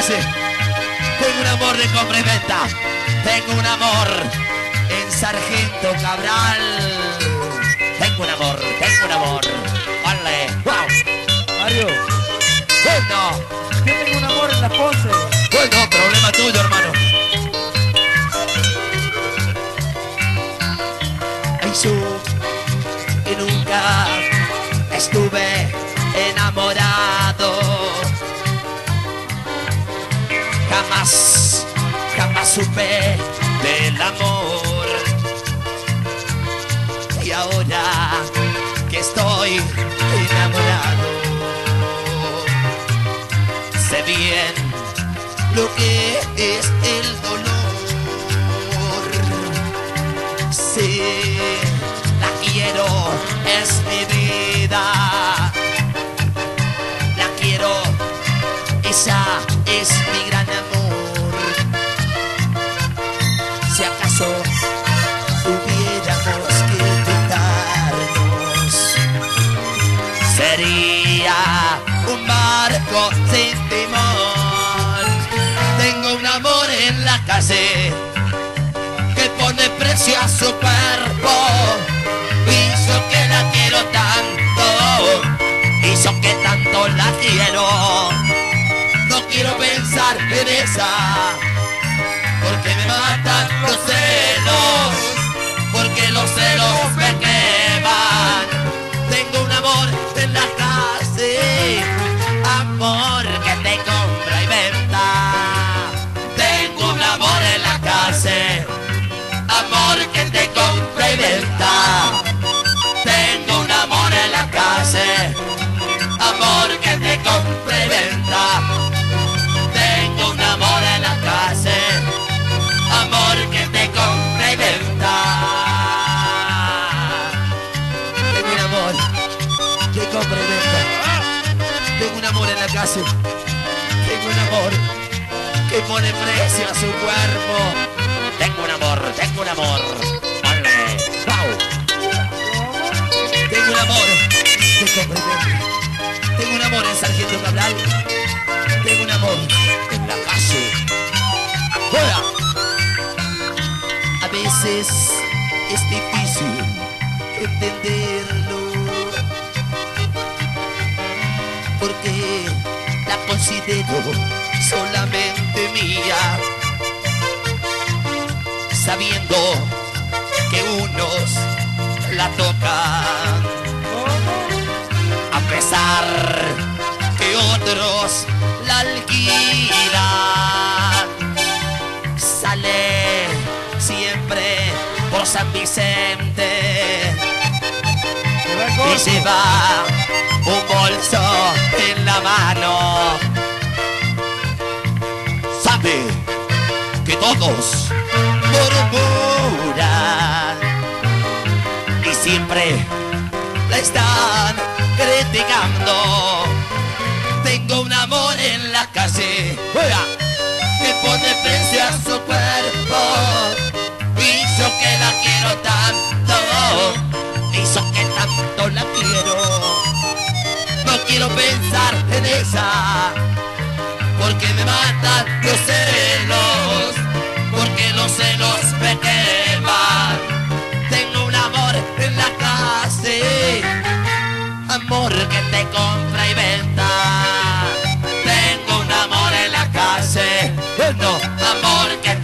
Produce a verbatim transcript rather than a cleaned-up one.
calle. Tengo un amor de compra y venta. Tengo un amor en Sargento Cabral. Tengo un amor, tengo un amor. Vale, wow. Mario, Bueno, yo tengo un amor en la Ponce. bueno, problema tuyo, hermano. Ay, yo que nunca estuve enamorado. Jamás, jamás supe del amor. Y ahora que estoy enamorado, sé bien lo que es el dolor. Sí, la quiero, es mi vida. La quiero, ella es mi gran amor. Si acaso tuviéramos que dejarnos, sería un barco sin timón. Tengo un amor en la calle que pone precio a su cuerpo. Hizo que la quiero tanto, hizo que tanto la quiero. No quiero pensar en esa, porque me matan los celos, porque los celos me queman. Tengo un amor en la calle, amor que te compra y venta. Tengo un amor en la calle, amor que te compra y venta. Tengo un amor en la calle, amor que te compra y venta. Tengo un amor en la calle, amor que te compra y venta. Tengo un amor que compra y venta. Tengo un amor en la calle. Tengo un amor que pone precio a su cuerpo. Tengo un amor, tengo un amor. Vale, wow. Tengo un amor que compra y venta. Tengo un amor en Sargento Cabral. Tengo un amor en la calle. ¡Hola! A veces es difícil entenderlo, porque la considero solamente mía, sabiendo que unos la tocan, a pesar que otros la alquilan. Sale siempre por San Vicente y lleva un bolso en la mano. Sabe que todos murmuran y siempre la están criticando. Tengo un amor en la calle que pone precio a su cuerpo. Hizo que la quiero tanto, hizo que tanto la quiero. No quiero pensar en esa, porque me matan los celos, porque los celos me queman. Tengo un amor en la calle, amor que te compra y venta. Tengo un amor en la calle, no, amor que te